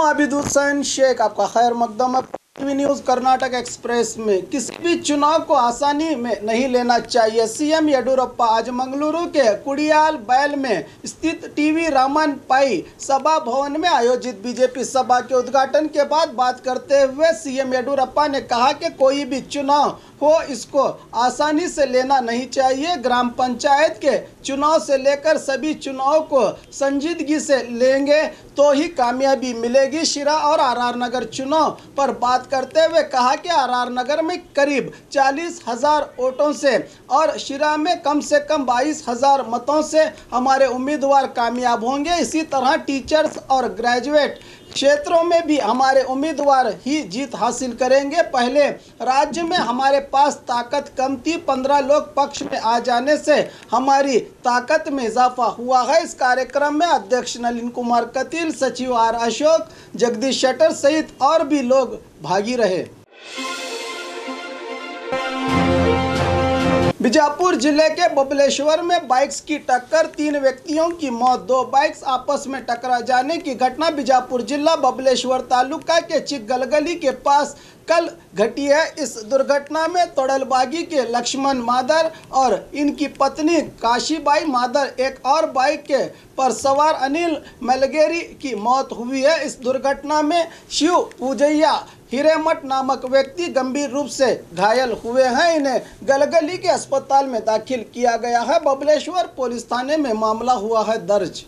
आबिद हुसैन शेख, आपका खैर मकदम है। टीवी न्यूज़ कर्नाटक एक्सप्रेस में किसी भी चुनाव को आसानी में नहीं लेना चाहिए। सीएम येडियुरप्पा आज मंगलुरु के कुडियाल बैल में स्थित टीवी रामन पाई सभा भवन में आयोजित बीजेपी सभा के उद्घाटन के बाद बात करते हुए सीएम येडियुरप्पा ने कहा कि कोई भी चुनाव हो इसको आसानी से लेना नहीं चाहिए। ग्राम पंचायत के चुनाव से लेकर सभी चुनाव को संजीदगी से लेंगे तो ही कामयाबी मिलेगी। शिरा और आरआर नगर चुनाव पर बात करते हुए कहा कि आरआर नगर में करीब 40,000 वोटों से और शिरा में कम से कम 22,000 मतों से हमारे उम्मीदवार कामयाब होंगे। इसी तरह टीचर्स और ग्रेजुएट क्षेत्रों में भी हमारे उम्मीदवार ही जीत हासिल करेंगे। पहले राज्य में हमारे पास ताकत कम थी, 15 लोग पक्ष में आ जाने से हमारी ताकत में इजाफा हुआ है। इस कार्यक्रम में अध्यक्ष नलिन कुमार कतील, सचिव आर अशोक, जगदीश शेटर सहित और भी लोग भागी रहे। बीजापुर जिले के बबलेश्वर में बाइक्स की टक्कर, 3 व्यक्तियों की मौत, 2 बाइक्स आपस में टकरा जाने की घटना बीजापुर जिला बबलेश्वर तालुका के चिकगलगली के पास कल घटी है। इस दुर्घटना में तोड़लबागी के लक्ष्मण मादर और इनकी पत्नी काशीबाई मादर, एक और बाइक के पर सवार अनिल मलगेरी की मौत हुई है। इस दुर्घटना में शिव पूजैया हिरेमठ नामक व्यक्ति गंभीर रूप से घायल हुए हैं। इन्हें गलगली के अस्पताल में दाखिल किया गया है। बबलेश्वर पुलिस थाने में मामला हुआ है दर्ज।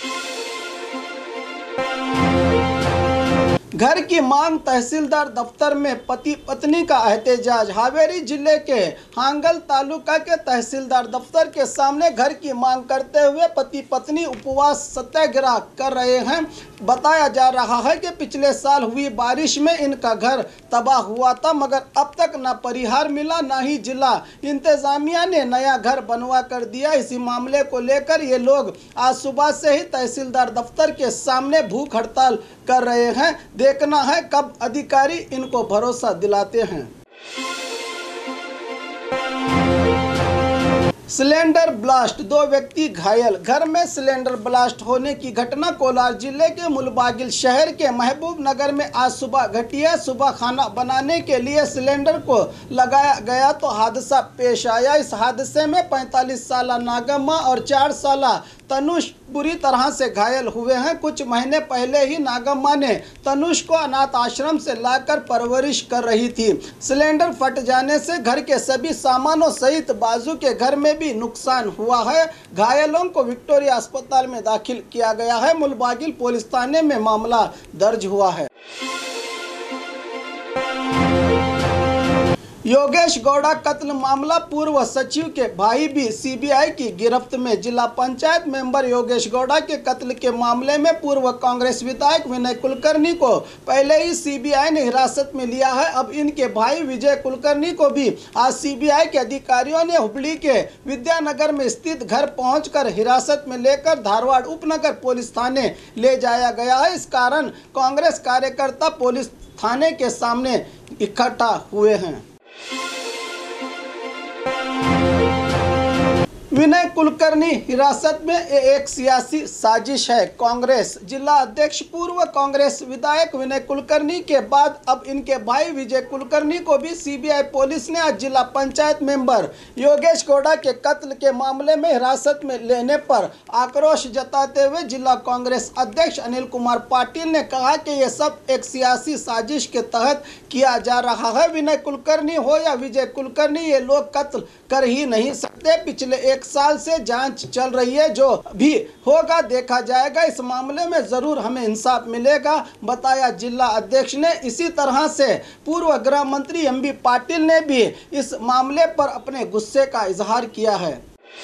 घर की मांग, तहसीलदार दफ्तर में पति पत्नी का एहतजाज। हावेरी जिले के हांगल तालुका के तहसीलदार दफ्तर के सामने घर की मांग करते हुए पति पत्नी उपवास सत्याग्रह कर रहे हैं। बताया जा रहा है कि पिछले साल हुई बारिश में इनका घर तबाह हुआ था, मगर अब तक न परिहार मिला न ही जिला इंतजामिया ने नया घर बनवा कर दिया। इसी मामले को लेकर ये लोग आज सुबह से ही तहसीलदार दफ्तर के सामने भूख हड़ताल कर रहे हैं। देखना है कब अधिकारी इनको भरोसा दिलाते हैं। सिलेंडर ब्लास्ट, 2 व्यक्ति घायल। घर में सिलेंडर ब्लास्ट होने की घटना कोलार जिले के मुलबागिल शहर के महबूब नगर में आज सुबह घटी है। सुबह खाना बनाने के लिए सिलेंडर को लगाया गया तो हादसा पेश आया। इस हादसे में 45 साला नागम्मा और 4 साला तनुष बुरी तरह से घायल हुए हैं। कुछ महीने पहले ही नागम्मा ने तनुष को अनाथ आश्रम से लाकर परवरिश कर रही थी। सिलेंडर फट जाने से घर के सभी सामानों सहित बाजू के घर में भी नुकसान हुआ है। घायलों को विक्टोरिया अस्पताल में दाखिल किया गया है। मुलबागिल पुलिस थाने में मामला दर्ज हुआ है। योगेश गौड़ा कत्ल मामला, पूर्व सचिव के भाई भी सीबीआई की गिरफ्त में। जिला पंचायत मेंबर योगेश गौड़ा के कत्ल के मामले में पूर्व कांग्रेस विधायक विनय कुलकर्णी को पहले ही सीबीआई ने हिरासत में लिया है। अब इनके भाई विजय कुलकर्णी को भी आज सीबीआई के अधिकारियों ने हुबली के विद्यानगर में स्थित घर पहुंचकर हिरासत में लेकर धारवाड़ उपनगर पुलिस थाने ले जाया गया है। इस कारण कांग्रेस कार्यकर्ता पुलिस थाने के सामने इकट्ठा हुए हैं। विनय कुलकर्णी हिरासत में एक सियासी साजिश है। कांग्रेस जिला अध्यक्ष पूर्व कांग्रेस विधायक विनय कुलकर्णी के बाद अब इनके भाई विजय कुलकर्णी को भी सीबीआई पुलिस ने आज जिला पंचायत मेंबर योगेश गौड़ा के कत्ल के मामले में हिरासत में लेने पर आक्रोश जताते हुए जिला कांग्रेस अध्यक्ष अनिल कुमार पाटिल ने कहा कि यह सब एक सियासी साजिश के तहत किया जा रहा है। विनय कुलकर्णी हो या विजय कुलकर्णी, ये लोग कत्ल कर ही नहीं सकते। पिछले 1 साल से जांच चल रही है, जो भी होगा देखा जाएगा। इस मामले में जरूर हमें इंसाफ मिलेगा, बताया जिला अध्यक्ष ने। इसी तरह से पूर्व गृह मंत्री एमबी पाटिल ने भी इस मामले पर अपने गुस्से का इजहार किया है।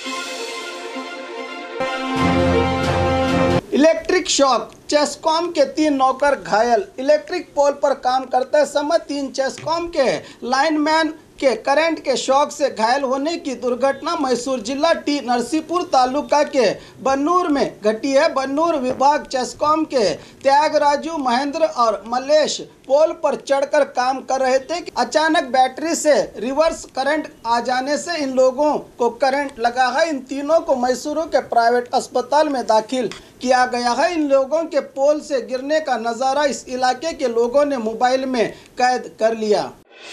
इलेक्ट्रिक शॉक, चेस्कॉम के 3 नौकर घायल। इलेक्ट्रिक पोल पर काम करते समय 3 चेस्कॉम के लाइनमैन के करंट के शॉक से घायल होने की दुर्घटना मैसूर जिला टी नरसीपुर तालुका के बन्नूर में घटी है। बन्नूर विभाग चेस्कॉम के त्यागराजू, महेंद्र और मलेश पोल पर चढ़कर काम कर रहे थे कि अचानक बैटरी से रिवर्स करंट आ जाने से इन लोगों को करंट लगा है। इन तीनों को मैसूर के प्राइवेट अस्पताल में दाखिल किया गया है। इन लोगों के पोल से गिरने का नज़ारा इस इलाके के लोगों ने मोबाइल में कैद कर लिया।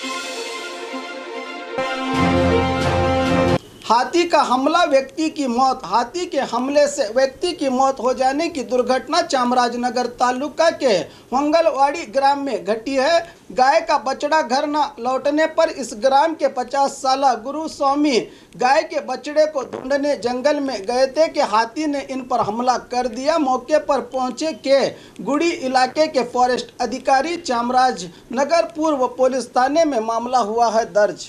हाथी का हमला, व्यक्ति की मौत। हाथी के हमले से व्यक्ति की मौत हो जाने की दुर्घटना चामराजनगर तालुका के मंगलवाड़ी ग्राम में घटी है। गाय का बछड़ा घर न लौटने पर इस ग्राम के 50 साल गुरु स्वामी गाय के बछड़े को ढूंढने जंगल में गए थे कि हाथी ने इन पर हमला कर दिया। मौके पर पहुंचे के गुड़ी इलाके के फॉरेस्ट अधिकारी चामराजनगर पूर्व पुलिस थाने में मामला हुआ है दर्ज।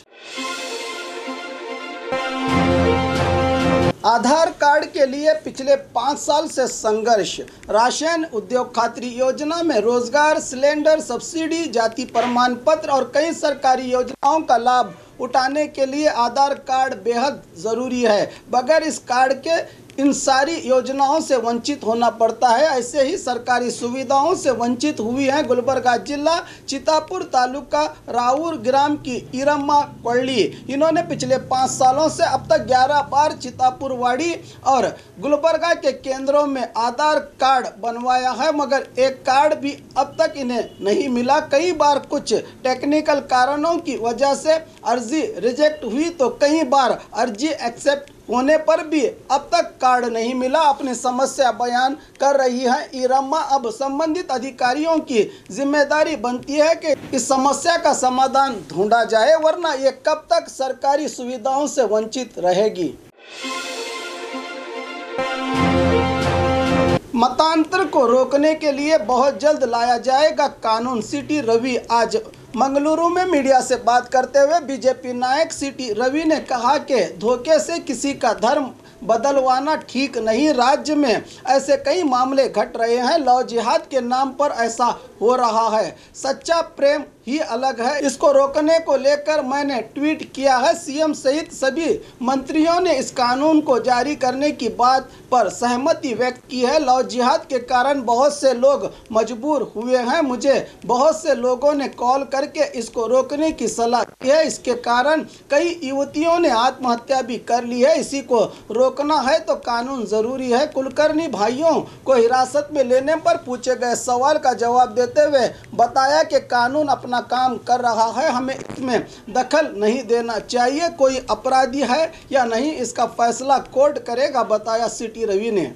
आधार कार्ड के लिए पिछले 5 साल से संघर्ष। राशन उद्योग खातरी योजना में रोजगार, सिलेंडर, सब्सिडी, जाति प्रमाण पत्र और कई सरकारी योजनाओं का लाभ उठाने के लिए आधार कार्ड बेहद ज़रूरी है। बगैर इस कार्ड के इन सारी योजनाओं से वंचित होना पड़ता है। ऐसे ही सरकारी सुविधाओं से वंचित हुई हैं गुलबर्गा जिला चितापुर तालुका राऊर ग्राम की ईरम्मा कोल्ली। इन्होंने पिछले 5 सालों से अब तक 11 बार चितापुरवाड़ी और गुलबर्गा के केंद्रों में आधार कार्ड बनवाया है, मगर एक कार्ड भी अब तक इन्हें नहीं मिला। कई बार कुछ टेक्निकल कारणों की वजह से अर्जी रिजेक्ट हुई तो कई बार अर्जी एक्सेप्ट होने पर भी अब तक कार्ड नहीं मिला। अपनी समस्या बयान कर रही है ईरम्मा। अब संबंधित अधिकारियों की जिम्मेदारी बनती है कि इस समस्या का समाधान ढूंढा जाए, वरना ये कब तक सरकारी सुविधाओं से वंचित रहेगी। मतांतर को रोकने के लिए बहुत जल्द लाया जाएगा कानून। सीटी रवि आज मंगलुरु में मीडिया से बात करते हुए बीजेपी नायक सीटी रवि ने कहा कि धोखे से किसी का धर्म बदलवाना ठीक नहीं। राज्य में ऐसे कई मामले घट रहे हैं। लव जिहाद के नाम पर ऐसा हो रहा है। सच्चा प्रेम ही अलग है। इसको रोकने को लेकर मैंने ट्वीट किया है। सीएम सहित सभी मंत्रियों ने इस कानून को जारी करने की बात पर सहमति व्यक्त की है। लव जिहाद के कारण बहुत से लोग मजबूर हुए हैं। मुझे बहुत से लोगों ने कॉल करके इसको रोकने की सलाह दी है। इसके कारण कई युवतियों ने आत्महत्या भी कर ली है। इसी को रोकना है तो कानून जरूरी है। कुलकर्णी भाइयों को हिरासत में लेने पर पूछे गए सवाल का जवाब देते हुए बताया कि कानून अपना काम कर रहा है, हमें इसमें दखल नहीं देना चाहिए। कोई अपराधी है या नहीं इसका फैसला कोर्ट करेगा, बताया सीटी रवि ने।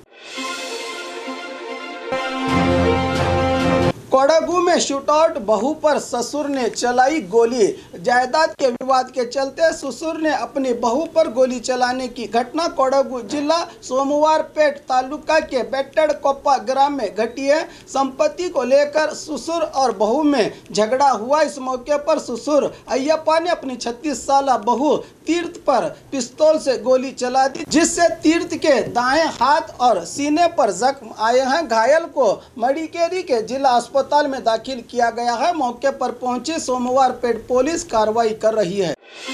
कोडागू में शूटआउट, बहू पर ससुर ने चलाई गोली। जायदाद के विवाद के चलते ससुर ने अपनी बहू पर गोली चलाने की घटना कोडागू जिला सोमवारपेट तालुका के बेट्टड़कोप्पा ग्राम में घटी है। संपत्ति को लेकर ससुर और बहू में झगड़ा हुआ। इस मौके पर ससुर अय्यप्पा ने अपनी 36 साल बहू तीर्थ पर पिस्तौल से गोली चला दी, जिससे तीर्थ के दाएं हाथ और सीने पर जख्म आए हैं। घायल को मडिकेरी के जिला अस्पताल में दाखिल किया गया है। मौके पर पहुंची सोमवारपेट पुलिस कार्रवाई कर रही है।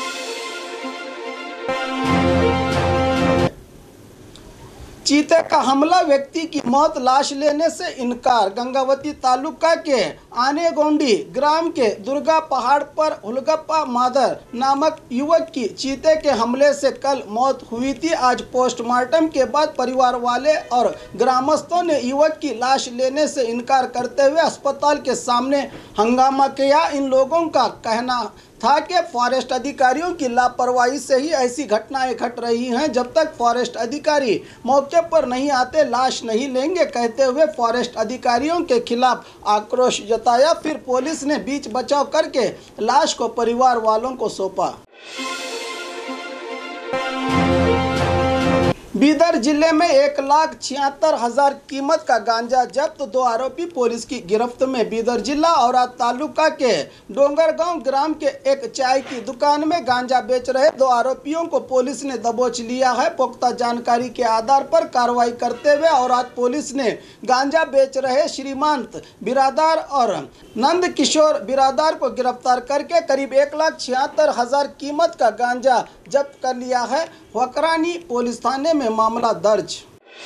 चीते का हमला, व्यक्ति की मौत, लाश लेने से इनकार। गंगावती तालुका के आनेगोंडी ग्राम के दुर्गा पहाड़ पर हुलगप्पा मादर नामक युवक की चीते के हमले से कल मौत हुई थी। आज पोस्टमार्टम के बाद परिवार वाले और ग्रामस्थों ने युवक की लाश लेने से इनकार करते हुए अस्पताल के सामने हंगामा किया। इन लोगों का कहना था कि फॉरेस्ट अधिकारियों की लापरवाही से ही ऐसी घटनाएं घट रही हैं। जब तक फॉरेस्ट अधिकारी मौके पर नहीं आते लाश नहीं लेंगे, कहते हुए फॉरेस्ट अधिकारियों के खिलाफ आक्रोश जताया। फिर पुलिस ने बीच बचाव करके लाश को परिवार वालों को सौंपा। बीदर जिले में 1,76,000 कीमत का गांजा जब्त, 2 आरोपी पुलिस की गिरफ्त में। बीदर जिला औरा तालुका के डोंगरगांव ग्राम के एक चाय की दुकान में गांजा बेच रहे 2 आरोपियों को पुलिस ने दबोच लिया है। पुख्ता जानकारी के आधार पर कार्रवाई करते हुए औरात पुलिस ने गांजा बेच रहे श्रीमांत बिरादार और नंद किशोर बिरादार को गिरफ्तार करके करीब 1,76,000 कीमत का गांजा जब्त कर लिया है। वकरानी पुलिस थाने में मामला दर्ज।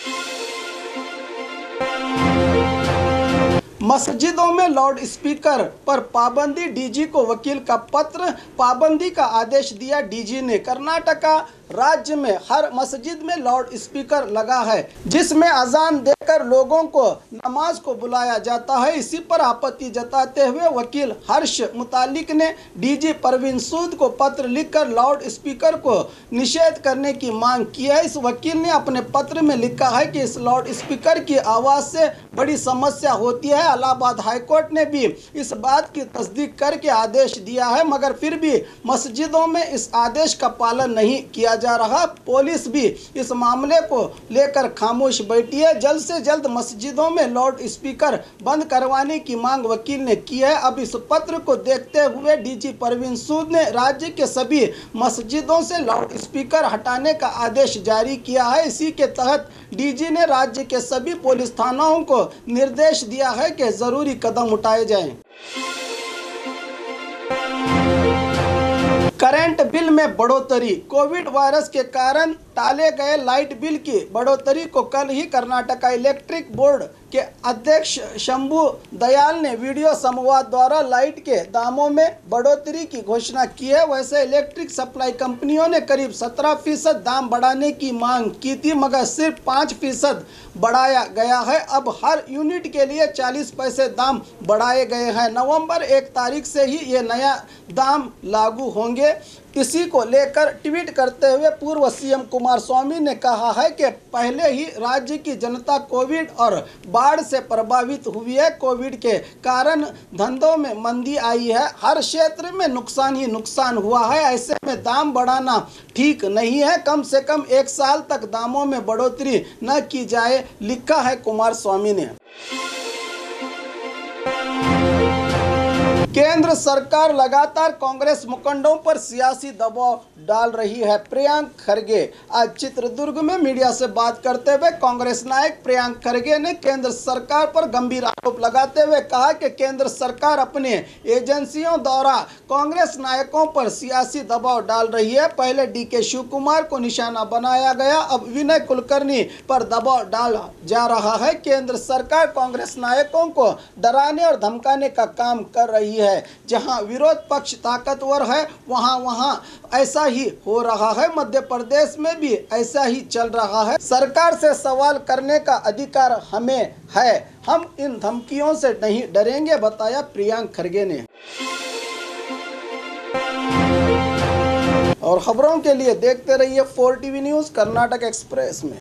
मस्जिदों में लाउड स्पीकर पर पाबंदी, डीजी को वकील का पत्र। पाबंदी का आदेश दिया डीजी ने। कर्नाटका राज्य में हर मस्जिद में लाउड स्पीकर लगा है, जिसमें अजान देकर लोगों को नमाज को बुलाया जाता है। इसी पर आपत्ति जताते हुए वकील हर्ष मुतालिक ने डीजी परवीन सूद को पत्र लिखकर लाउड स्पीकर को निषेध करने की मांग की है। इस वकील ने अपने पत्र में लिखा है कि इस लाउड स्पीकर की आवाज़ से बड़ी समस्या होती है। इलाहाबाद हाईकोर्ट ने भी इस बात की तस्दीक करके आदेश दिया है, मगर फिर भी मस्जिदों में इस आदेश का पालन नहीं किया जा रहा। पुलिस भी इस मामले को लेकर खामोश बैठी है। जल्द से जल्द मस्जिदों में लाउड स्पीकर बंद करवाने की मांग वकील ने की है। अब इस पत्र को देखते हुए डीजी परवीन सूद ने राज्य के सभी मस्जिदों से लाउड स्पीकर हटाने का आदेश जारी किया है। इसी के तहत डीजी ने राज्य के सभी पुलिस थानाओं को निर्देश दिया है कि जरूरी कदम उठाए जाएं। करंट बिल में बढ़ोतरी। कोविड वायरस के कारण टाले गए लाइट बिल की बढ़ोतरी को कल ही कर्नाटका इलेक्ट्रिक बोर्ड के अध्यक्ष शंभू दयाल ने वीडियो संवाद द्वारा लाइट के दामों में बढ़ोतरी की घोषणा की है। वैसे इलेक्ट्रिक सप्लाई कंपनियों ने करीब 17% दाम बढ़ाने की मांग की थी, मगर सिर्फ 5% बढ़ाया गया है। अब हर यूनिट के लिए 40 पैसे दाम बढ़ाए गए हैं। नवंबर 1 तारीख से ही ये नया दाम लागू होंगे। इसी को लेकर ट्वीट करते हुए पूर्व सीएम कुमार स्वामी ने कहा है कि पहले ही राज्य की जनता कोविड और बाढ़ से प्रभावित हुई है। कोविड के कारण धंधों में मंदी आई है, हर क्षेत्र में नुकसान ही नुकसान हुआ है। ऐसे में दाम बढ़ाना ठीक नहीं है। कम से कम 1 साल तक दामों में बढ़ोतरी न की जाए, लिखा है कुमार स्वामी ने। केंद्र सरकार लगातार कांग्रेस मुखंडों पर सियासी दबाव डाल रही है। प्रियंक खरगे आज चित्रदुर्ग में मीडिया से बात करते हुए कांग्रेस नायक प्रियंक खरगे ने केंद्र सरकार पर गंभीर आरोप लगाते हुए कहा कि केंद्र सरकार अपने एजेंसियों द्वारा कांग्रेस नायकों पर सियासी दबाव डाल रही है। पहले डीके शिव कुमार को निशाना बनाया गया, अब विनय कुलकर्णी पर दबाव डाला जा रहा है। केंद्र सरकार कांग्रेस नायकों को डराने और धमकाने का काम कर रही है। जहां विरोध पक्ष ताकतवर है वहां ऐसा ही हो रहा है। मध्य प्रदेश में भी ऐसा ही चल रहा है। सरकार से सवाल करने का अधिकार हमें है, हम इन धमकियों से नहीं डरेंगे, बताया प्रियंक खरगे ने। और खबरों के लिए देखते रहिए 4 टीवी न्यूज़ कर्नाटक एक्सप्रेस में।